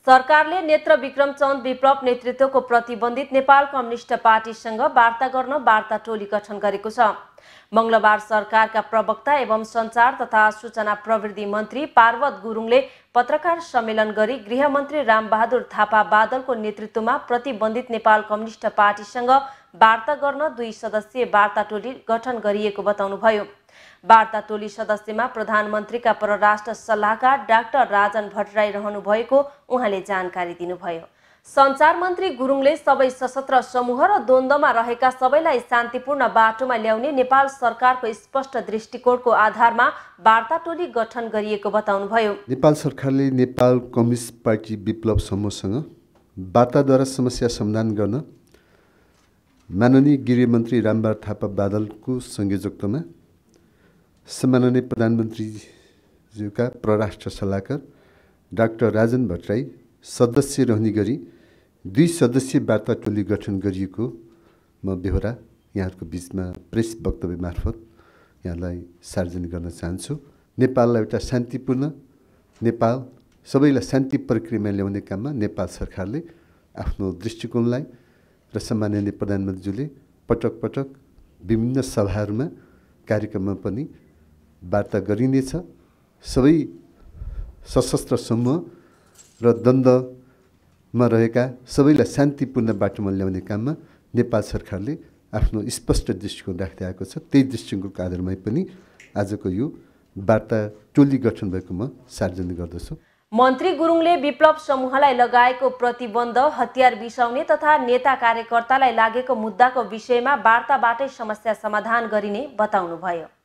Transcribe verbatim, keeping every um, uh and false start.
सरकारले नेत्र विक्रमचन्द विप्लव नेतृत्वको प्रतिबन्धित नेपाल कम्युनिस्ट पार्टीसँग वार्ता गर्न वार्ता टोली गठन गरेको छ। मंगलबार सरकारका प्रवक्ता एवं सञ्चार तथा सूचना प्रविधि मन्त्री पार्वत गुरुङले पत्रकार सम्मेलन गरी गृहमन्त्री रामबहादुर थापा बादलको नेतृत्वमा प्रतिबन्धित नेपाल कम्युनिस्ट पार्टीसँग वार्ता गर्न दुई सदस्यीय वार्ता टोली गठन गरिएको बताउनुभयो। वार्ता टोली सदस्यमा प्रधानमन्त्रीका परराष्ट्र सल्लाहकार डाक्टर राजन भट्टराई रहनु भएको उहाँले जानकारी दिनुभयो। सञ्चार मन्त्री गुरुङले सबै सशस्त्र समूह र द्वन्द्वमा रहेका सबैलाई शान्तिपूर्ण बाटोमा ल्याउने नेपाल सरकारको स्पष्ट दृष्टिकोणको आधारमा वार्ता टोली गठन गरिएको बताउनुभयो। नेपाल सरकारले नेपाल कम्युनिस्ट पार्टी विप्लव समूहसँग वार्ताद्वारा समस्या समाधान गर्न माननीय गृहमन्त्री रामबहादुर थापा बादलको संयोजकतामा सम्माननीय प्रधानमन्त्रीज्यूका परराष्ट्र सल्लाहकार डाक्टर राजन भट्टराई सदस्य रहने गरी दुई सदस्यीय वार्ता टोली गठन गरिएको म बेहोरा यहाँहरूको बीचमा प्रेस वक्तव्य मार्फत यहाँलाई सार्वजनिक गर्न चाहन्छु। नेपाललाई एउटा शान्तिपूर्ण नेपाल सबैलाई शान्ति प्रक्रियामा ल्याउने काममा नेपाल सरकारले आफ्नो दृष्टिकोणलाई र सम्माननीय प्रधानमन्त्रीज्यूले पटक पटक विभिन्न सभाहरूमा कार्यक्रममा पनि वार्ता गरिनेछ। सबै सशस्त्र समूह र द्वन्द्वमा रहेका सबैलाई शान्तिपूर्ण बाटोमा ल्याउने काममा नेपाल सरकारले आफ्नो स्पष्ट दृष्टिकोण राख्दै आएको छ। त्यही दृष्टिकोणको आधारमा पनि आजको यो वार्ता टोली गठन भएको म सार्वजनिक गर्दछु। मन्त्री गुरुङले विप्लव समूहलाई लगाएको प्रतिबन्ध, हतियार बिसाउने तथा नेता कार्यकर्तालाई लागेको मुद्दाको विषयमा वार्ताबाटै समस्या समाधान गरिने बताउनुभयो।